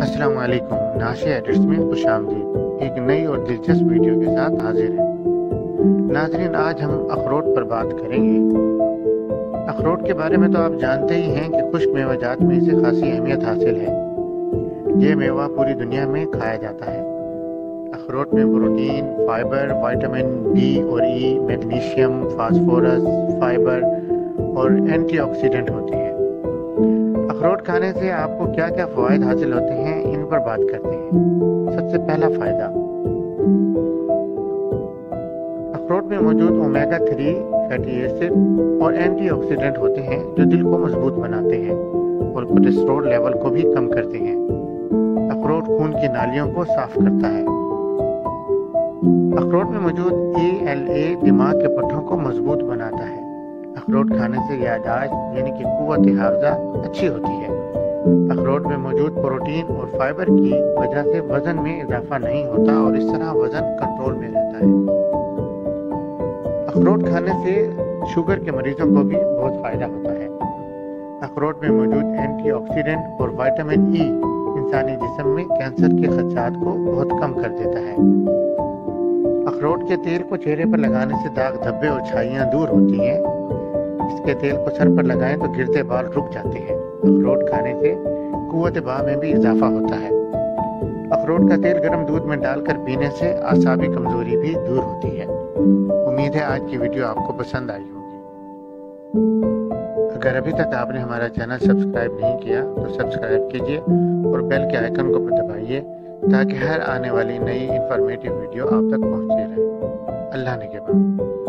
अस्सलाम वालेकुम। नाशिया एडिट्स में खुश आमदीद। एक नई और दिलचस्प वीडियो के साथ हाजिर हैं। नाज़रीन, आज हम अखरोट पर बात करेंगे। अखरोट के बारे में तो आप जानते ही हैं कि खुश्क मेवाजात में इसे खासी अहमियत हासिल है। ये मेवा पूरी दुनिया में खाया जाता है। अखरोट में प्रोटीन, फाइबर, विटामिन बी और ई, मैग्नीशियम, फास्फोरस, फाइबर और एंटीऑक्सीडेंट होती है। अखरोट खाने से आपको क्या क्या फ़वाइद हासिल होते हैं, इन पर बात करते हैं। सबसे पहला फ़ायदा, अखरोट में मौजूद ओमेगा 3 फैटी एसिड और एंटीऑक्सीडेंट होते हैं जो दिल को मजबूत बनाते हैं और कोलेस्ट्रॉल लेवल को भी कम करते हैं। अखरोट खून की नालियों को साफ करता है। अखरोट में मौजूद ALA दिमाग के पट्टों को मजबूत बनाता है। अखरोट खाने से याददाश्त यानी कि कुव्वत हाफ़ज़ा अच्छी होती है। अखरोट में मौजूद प्रोटीन और फाइबर की वजह से वजन में इजाफा नहीं होता और इस तरह वजन कंट्रोल में रहता है। अखरोट खाने से शुगर के मरीजों को भी बहुत फायदा होता है। अखरोट में मौजूद एंटीऑक्सीडेंट और विटामिन ई इंसानी जिस्म में कैंसर के खदशात को बहुत कम कर देता है। अखरोट के तेल को चेहरे पर लगाने से दाग धब्बे और छाइयाँ दूर होती हैं। इसके तेल को सर पर लगाएं तो गिरते बाल रुक जाते हैं। अखरोट खाने से कुव्वत बाह में भी इजाफा होता है। अखरोट का तेल गर्म दूध में डालकर पीने से आसाबी कमजोरी भी दूर होती है। उम्मीद है आज की वीडियो आपको पसंद आई होगी। अगर अभी तक आपने हमारा चैनल सब्सक्राइब नहीं किया तो सब्सक्राइब कीजिए और बेल के आइकन को दबाइए ताकि हर आने वाली नई इंफॉर्मेटिव वीडियो आप तक पहुंचती रहे। अल्लाह ने के बाद।